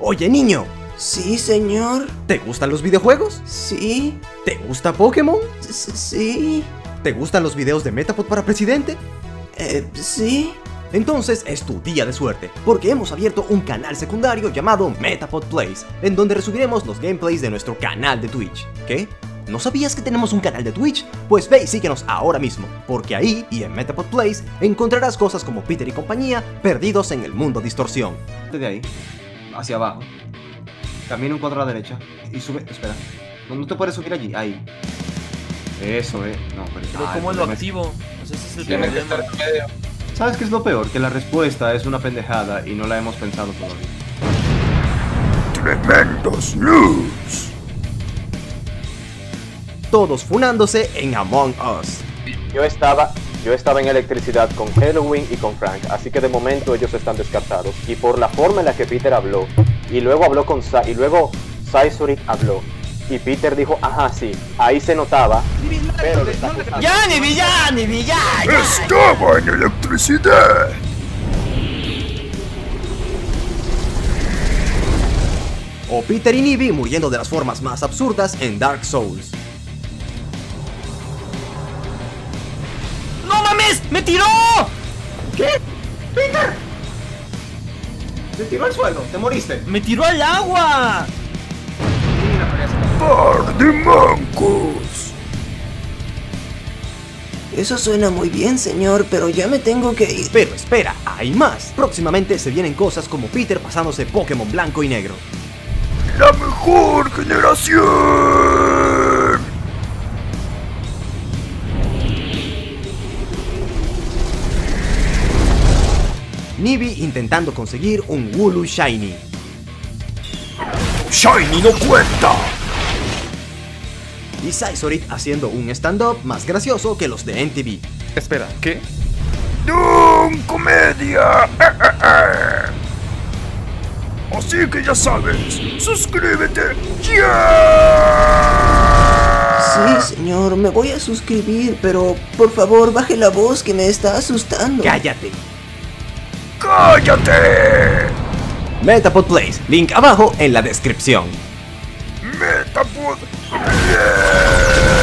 Oye, niño. Sí, señor. ¿Te gustan los videojuegos? Sí. ¿Te gusta Pokémon? Sí. ¿Te gustan los videos de Metapod para presidente? Sí. Entonces es tu día de suerte, porque hemos abierto un canal secundario llamado Metapod Plays, en donde resubiremos los gameplays de nuestro canal de Twitch. ¿Qué? ¿No sabías que tenemos un canal de Twitch? Pues ve y síguenos ahora mismo, porque ahí y en Metapod Plays encontrarás cosas como Peter y compañía perdidos en el mundo distorsión. De ahí, hacia abajo. Camina un cuadro a la derecha y sube. Espera. No te puedes subir allí. Ahí. Eso, No, pero ¿cómo lo activo? Pues ese es el problema. ¿Sabes qué es lo peor? Que la respuesta es una pendejada y no la hemos pensado todavía. Tremendos noobs. Todos funándose en Among Us. Yo estaba en electricidad con Halloween y con Frank, así que de momento ellos están descartados. Y por la forma en la que Peter habló, y luego habló con y luego Saizorit habló, y Peter dijo, ajá, sí, ahí se notaba, pero le está acusando. ¡Ya, Nibi, ya! Estaba en electricidad. O Peter y Nibi muriendo de las formas más absurdas en Dark Souls. ¡No mames! ¡Me tiró! ¿Qué? ¡Peter! Te tiró al suelo, te moriste. ¡Me tiró al agua! Par de mancos. Eso suena muy bien, señor, pero ya me tengo que ir. Pero espera, hay más. Próximamente se vienen cosas como Peter pasándose Pokémon blanco y negro. La mejor generación. Nibi intentando conseguir un Wooloo Shiny. Shiny no cuenta. Y Saizorit haciendo un stand-up más gracioso que los de NTV. Espera, ¿qué? ¡Doom Comedia! Así que ya sabes, suscríbete ya. Sí, señor, me voy a suscribir, pero por favor baje la voz que me está asustando. ¡Cállate! ¡Cállate! Metapod Plays, link abajo en la descripción. Metapod. Yeah.